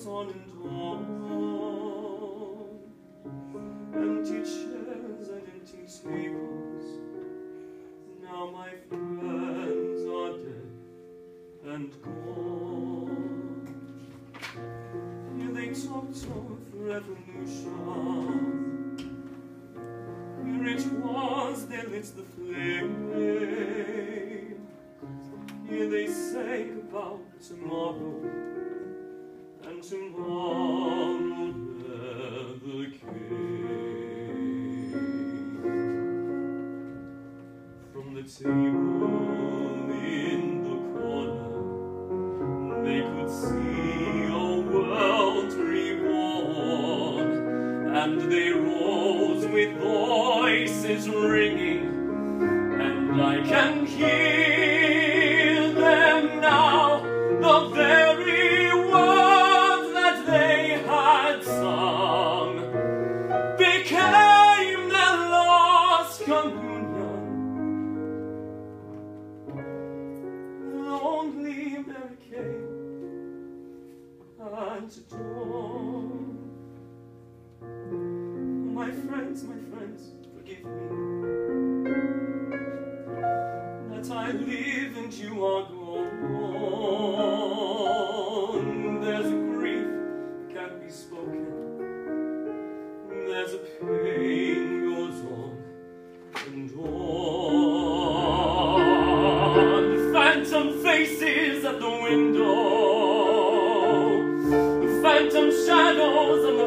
goes on and on. Empty chairs and empty tables. Now my friends are dead and gone. Here they talked of revolution. Here it was they lit the flame. Here they sang about tomorrow, and tomorrow never came. From the table in the corner, they could see a world reborn, and they rose with voices ringing, and I can hear them now, the very words that they had sung became their lost communion. Lonely Mary came at the door. My friends, forgive me that I live and you are gone. There's a grief that can't be spoken. There's a pain goes on and on. Phantom faces at the window, phantom shadows on the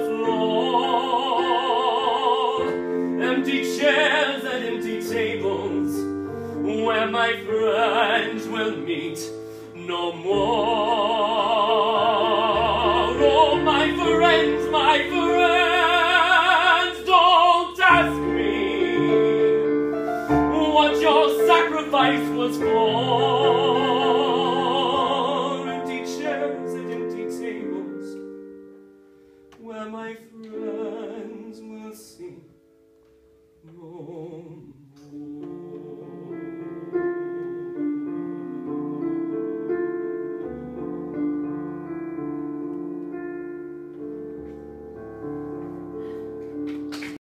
floor, empty chairs and empty tables, where my friends will meet no more. Oh, my friends, don't ask me what your sacrifice was for.